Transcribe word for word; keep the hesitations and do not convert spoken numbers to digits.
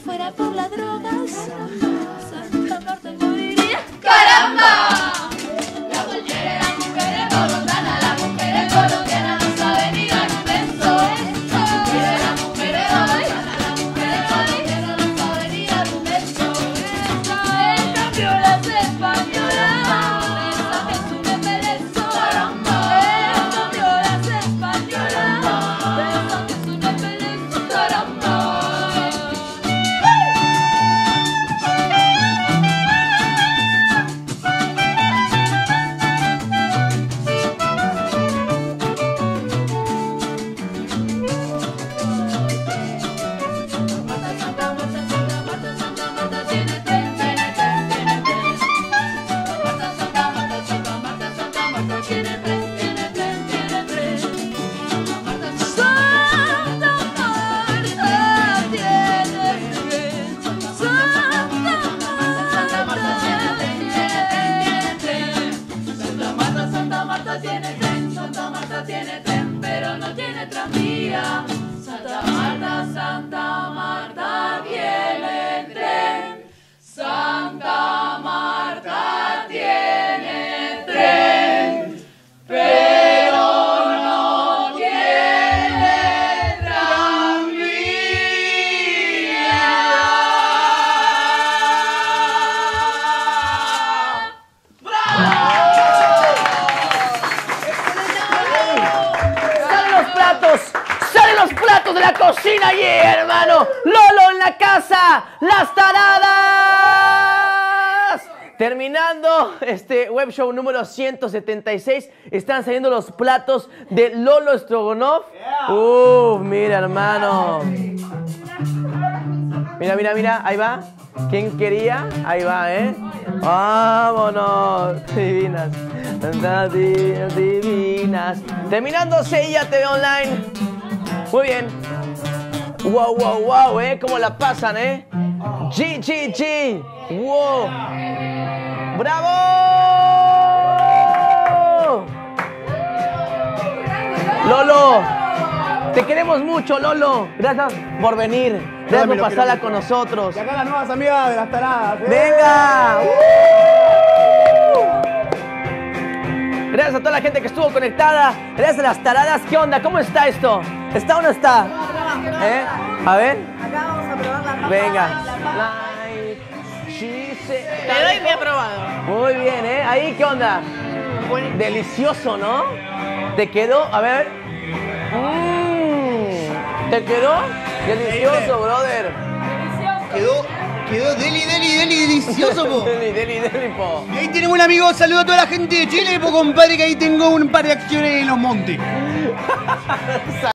fuera por las drogas, Santa Marta moriría. ¡Caramba! La cualquiera, las mujeres colombianas, las mujeres colombianas no saben ni dar un beso. Quiere las mujeres colombianas, las mujeres colombianas no saben ni dar un beso. En cambio las españolas, esa es un embelezo. ¡Caramba! En cambio las españolas, esa es un embelezo. ¡Caramba! Tiene tren, Santa Marta tiene tren, pero no tiene tranvía. Santa Marta, Santa Marta tiene tren. Santa Marta tiene tren, pero no tiene tranvía. ¡Bravo! ¡Salen los platos de la cocina allí, hermano! ¡Lolo en la casa! ¡Las taradas! Terminando este web show número ciento setenta y seis, están saliendo los platos de Lolo Strogonoff. ¡Uf! Mira, hermano. Mira, mira, mira, ahí va. ¿Quién quería? Ahí va, ¿eh? ¡Vámonos! Divinas. Divinas, divinas. Terminando Sella T V Online. Muy bien. Wow, wow, wow, ¿eh? ¿Cómo la pasan, eh? G, G, G. Wow. ¡Bravo! Lolo, te queremos mucho, Lolo. Gracias por venir. Gracias por pasarla con nosotros. Y acá las nuevas amigas de las taradas, ¿eh? ¡Venga! ¡Uh! Gracias a toda la gente que estuvo conectada. Gracias a las taradas. ¿Qué onda? ¿Cómo está esto? ¿Está o no está? ¿Eh? A ver. Acá vamos a probar la papa. Venga. Le doy mi aprobado. Muy bien, ¿eh? Ahí, ¿qué onda? Delicioso, ¿no? ¿Te quedó? A ver. Mm. ¿Te quedó? Delicioso, brother. Quedó, quedó deli, deli, deli, delicioso, po. Deli, deli, deli, po. Y ahí tenemos un amigo, saludo a toda la gente de Chile, po, compadre, que ahí tengo un par de acciones en los montes.